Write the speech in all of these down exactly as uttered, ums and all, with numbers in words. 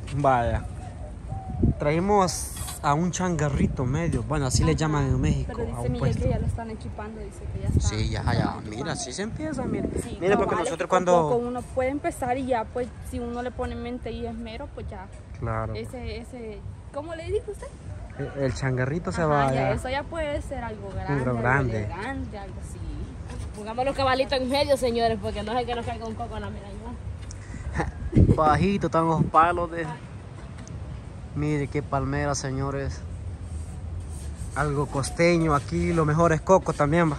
Vaya. Trajimos a un changarrito medio. Bueno, así le llaman en México. Pero a dice un Miguel puesto. que ya lo están equipando, dice que ya está. Sí, ya, ya. Mira, así se empieza, mira. Sí, mira, no porque vale, nosotros poco a cuando... poco uno puede empezar y ya, pues, si uno le pone mente y esmero, pues ya. Claro. Ese, ese, ¿cómo le dijo usted? El, el changarrito se Ajá, va ya, ya. eso ya puede ser algo grande, Algo algo grande. elegante, algo así. Pongamos los cabalitos en medio, señores, porque no sé que nos caiga un coco en la miraña. Bajito están los palos de... Mire qué palmera, señores. Algo costeño aquí, los mejores cocos también va.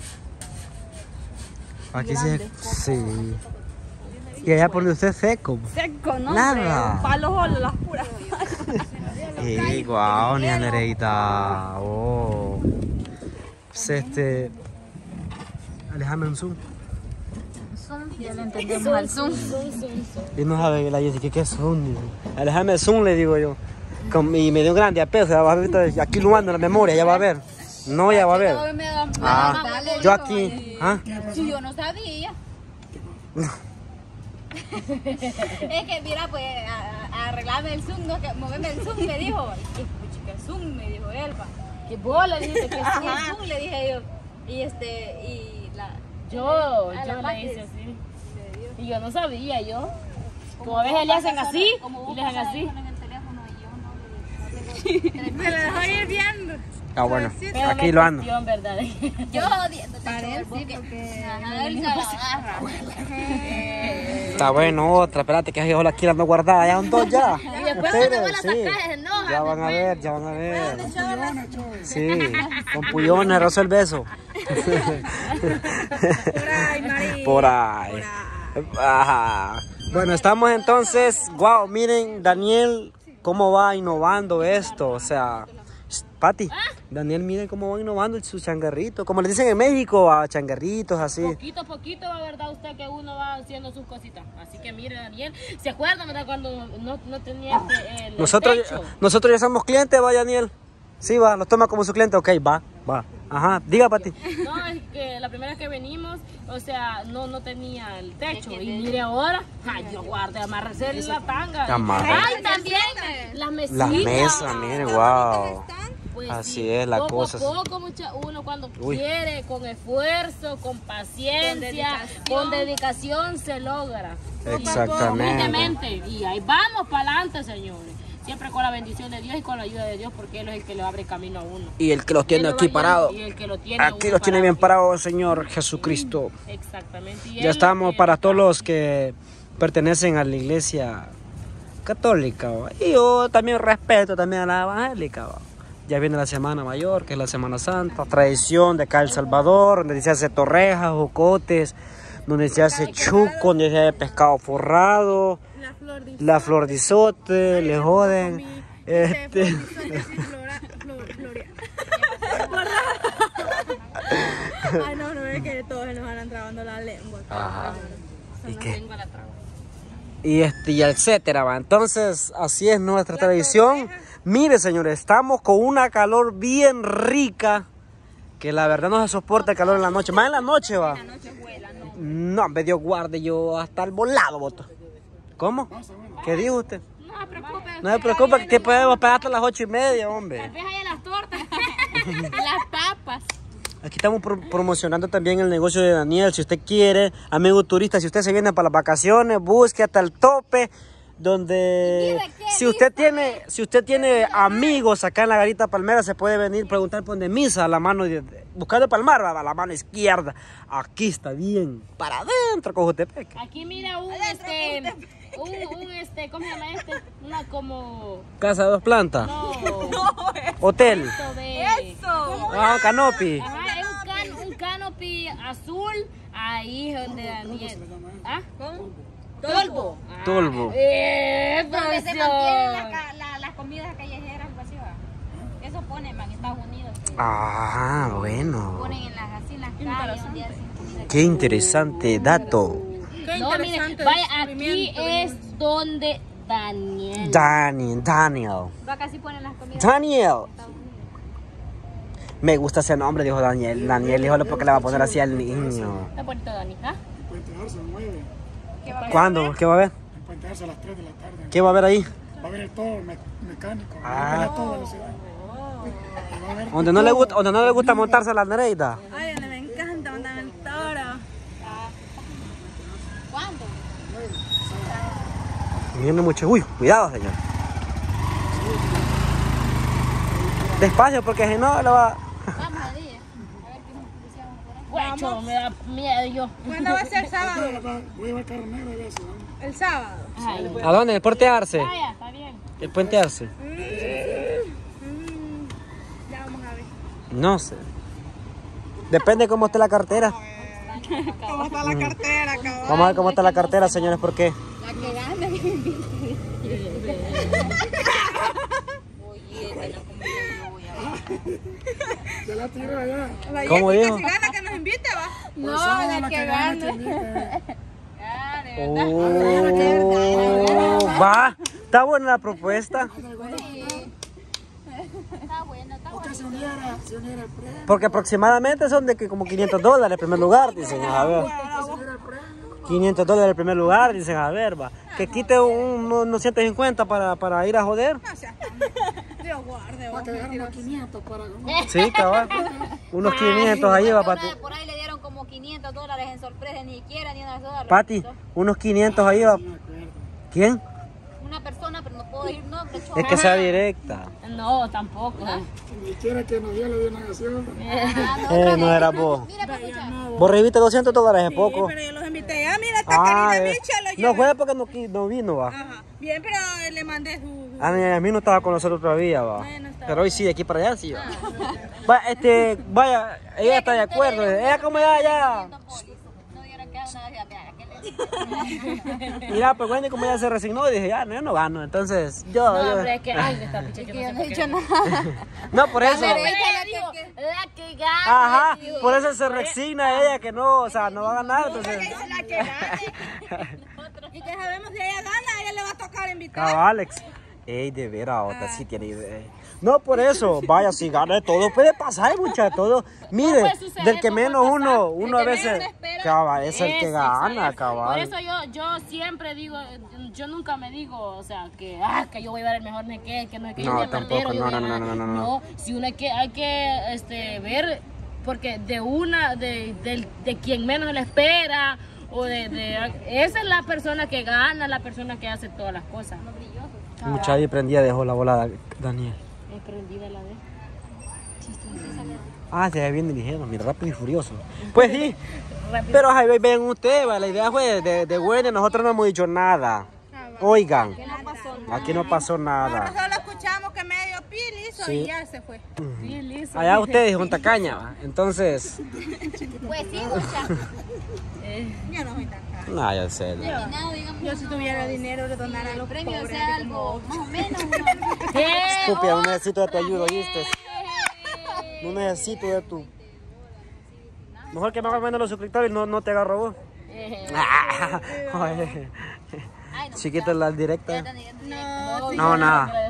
Aquí sí, Grandes cocos. sí. Y allá por donde usted es seco. Seco, ¿no? Nada. Hombre, palos o las puras. Sí, guau, ni Nereida. Oh. Pues este. Déjame un zoom. Ya le entendemos al zoom. Y no sabe la Jessica qué es zoom. Déjame el zoom, le digo yo. Con, y me dio un grande a peso. Ya va a ver, aquí lo ando en la memoria, ya va a ver. No, ya va a ver. Ah, yo aquí. ¿Ah? Si yo no sabía. Es que mira, pues a- a- arreglame el zoom, no, que moveme el zoom, me dijo. ¿Qué puchica zoom? Me dijo él, pa. ¿Qué bola? Le dije que es zoom, le dije yo. Y este, y la. Yo, a la yo le parte hice así. le dio. Y yo no sabía, yo. Como a veces le hacen así y le hacen así. En el teléfono y yo no le Me lo dejó ir viendo. Ah, bueno. Pero Aquí no lo es ando. cuestión, ¿verdad? Yo odiándote para él, sí, porque ajá, él se la agarra. Está bueno, otra. Espérate que yo la quiero no guardada. Ya son dos ya. Y después Ustedes, cuando la sí. sacas, se enoja. Ya van a ver, ya van a ver. Sí, con pullones, rozo el beso. Por ahí, María. Por ahí. Ajá. Bueno, estamos entonces, wow, miren Daniel cómo va innovando esto, o sea, Pati, Daniel miren cómo va innovando su changarrito, como le dicen en México, a changarritos así. Poquito a poquito va, verdad, usted que uno va haciendo sus cositas. Así que mire, Daniel, ¿se acuerda, verdad, cuando no, no tenía este, el Nosotros, techo? nosotros ya somos clientes, va Daniel. Sí, va, los toma como su cliente, ok, va, va. Ajá, diga Pati. No, es que la primera vez que venimos, o sea, no, no tenía el techo. Y mire ahora, ay, yo guardé, amarré la tanga. Amarré. Ay, también las mesitas. La mesa, mire, wow. Pues Así sí, es la poco cosa. a poco, mucha, uno cuando Uy. quiere, con esfuerzo, con paciencia, con dedicación, dedicación se logra. Exactamente. Humildemente. Y ahí vamos para adelante, señores. Siempre con la bendición de Dios y con la ayuda de Dios, porque Él es el que le abre camino a uno. Y el que los tiene Él lo aquí va parados. guiando y el que lo tiene a Aquí uno los tiene parado. bien parados, Señor Jesucristo. Exactamente. Y Ya Él estamos que- para todos los que pertenecen a la iglesia católica, ¿va? Y yo también respeto también a la evangélica, ¿va? Ya viene la Semana Mayor, que es la Semana Santa, tradición de acá El Salvador, donde se hace torrejas, jocotes, donde se hace chuco, donde se hace pescado forrado, La flor de la flor de isote, le joden. Este, Ay, no, no es que todos nos van trabando la lengua. ajá. ¿Y qué? Tengo la traba. Y este y etcétera, va. Entonces, así es nuestra tradición. Mire, señores, estamos con una calor bien rica, que la verdad no se soporta el calor en la noche. Más en la noche, va. No, me dio guarde yo hasta el volado, voto. ¿Cómo? ¿Qué dijo usted? No se preocupe. No se preocupe, que podemos esperar hasta las ocho y media, hombre. Deja ahí las tortas. Las papas. Aquí estamos pro- promocionando también el negocio de Daniel. Si usted quiere, amigo turista, si usted se viene para las vacaciones, busque hasta el tope. Donde si usted tiene si usted tiene amigos acá en la Garita Palmera, se puede venir preguntar por donde Misa, a la mano de, buscando Palmar, a la mano izquierda. Aquí está bien, para adentro, Cojutepec. Aquí mira un este, un, un este, ¿cómo se llama este? Una como, Casa de dos plantas, no, hotel, esto de, ah, canopy. ajá, es un, can, un canopy azul, ahí es donde Daniel, ¿ah? Tolbo. Ah, Tolbo. Eh, Donde se profesor. mantienen las, ca- la- las comidas callejeras, pues, ¿sí va? Eso ponen man, en Estados Unidos. Sí. Ah, bueno. Ponen en las, así en las calles, un día sin comida. Qué interesante dato. Qué No, mire, interesante vaya, aquí descubrimiento, es donde Daniel. Daniel, Daniel. Acá sí ponen las comidas. Daniel. Me gusta ese nombre, dijo Daniel. Daniel, híjole, porque le va a poner así al niño. Está bonito, Dani, ¿ah? Puente Arce, nueve. ¿Cuándo? ¿Qué va a haber? En Puente Arce a las tres de la tarde. ¿Qué va a haber ahí? Va a ver el toro me- mecánico. Ah. Va a ver todo velocidad. Va a ver Donde no le gusta, donde no le gusta montarse a la Nereida. Ay, donde me encanta montar el toro. ¿Cuándo? Viene mucho. Uy, cuidado, señor. Despacio, porque si no, lo va. Vamos a día. A ver qué nos pusieron por ahí. Guacho, me da miedo yo. ¿Cuándo va a ser el sábado? Voy a llevar carro negro y voy a hacer. El sábado. Ay, ¿A dónde? ¿El Puente Arce? vaya, está bien. ¿El Puente Arce? Mm, ya vamos a ver. No sé. Depende cómo esté la cartera. ¿Cómo está la cartera, cabrón? Vamos a ver cómo está la cartera, señores, ¿por qué? La que gana que me invite. Oye, te la comí yo, voy a Ya la tiro allá. La ¿Cómo Jessica, dijo? si gana, que nos invite, va. No, Pues, la la que que gana, gana. que invite. Ah, de verdad. Oh, va. Está buena la propuesta. Está buena, está buena. Se uniera, se uniera el premio. Porque aproximadamente son de que como quinientos dólares en primer lugar, dicen, a ver. quinientos dólares en primer lugar, dicen, a ver, va. Que quite un- unos ciento cincuenta para, para ir a joder. No seas tan- Dios guarde, Para vos. que dejaron los quinientos para. Sí, cabal. Unos quinientos ahí va, Pati. Por ahí le dieron como quinientos dólares en sorpresa, ni siquiera ni una sola. Pati, unos quinientos ahí va. ¿Quién? Una persona, pero no puedo decir nombre, chavo. Es que sea directa. No, tampoco. Ni quiera que nos dio, le dio una gaseosa. Ah, Eh, no era vos. Mira, papucha. Vos reviste doscientos dólares hace Sí, poco. pero yo los invité. Ya, mira, esta Ah, Karina eh. Micha lo No llevé. fue porque no, qui- no vino, va. Ajá. Bien, pero le mandé su... su- A mí, a mí no estaba con nosotros todavía, va. Bueno, está Pero hoy sí, de aquí para allá sí, va. Va, este, vaya, ella está de acuerdo. Ella como ya, ya. No dieron que una vez, mira, ¿qué le Mira, pues bueno, y como ella se resignó, dije, ya, no, yo no gano. Entonces, yo, No, yo- hombre, es que, ay, esta picha, yo que yo no no sé he por dicho qué. nada. No, por eso. Pero ella Ella la dijo, que- la que gana. Ajá, dijo. por eso se resigna ella que no, o sea, no va a ganar. Entonces, La que gane. Y que sabemos si ella gana, a ella le va a tocar invitar. cabal, Alex. Ey, de veras, otra sí tiene idea. No, por eso, vaya, si gana, todo puede pasar, muchachos, todo. Mire, puede suceder, del que todo puede menos pasar. uno, uno a que menos veces, espera. cabal, es el que Eso, gana, ¿sabes? Por cabal. eso yo, yo siempre digo, yo nunca me digo, o sea, que, ah, que yo voy a ver el mejor de que, que no es que yo No, voy a perder tampoco, o yo no, voy a no, no, ganar. no, no, no. No, si uno hay que, hay que este, ver, porque de una, de, de, de quien menos le espera, o de, de, esa es la persona que gana, la persona que hace todas las cosas. Muchacho prendía, dejó la bola, Daniel. Es prendida la de. Ah, se ve bien dirigido, mira, rápido y furioso. Pues sí, pero ahí ven ustedes, va, la idea fue de, de bueno, nosotros no hemos dicho nada. Oigan, aquí no pasó nada. Nosotros solo escuchamos que medio pil hizo Sí. y ya se fue. Sí, listo. Allá ustedes, Junta Caña, va. Entonces, Pues sí, mucha. Yo no soy tan cara. no, ya sé. no. Nada, digamos. Yo si tuviera dinero le donara a El los premio pobres. sea así como algo vos. más o menos. Estúpida, no necesito de tu ayuda, ¿oíste? No necesito de tu... Mejor que me hagas menos los suscriptores y no, no te agarro vos. Ah, joder. Ay, no. Chiquita la directa. No, No, nada.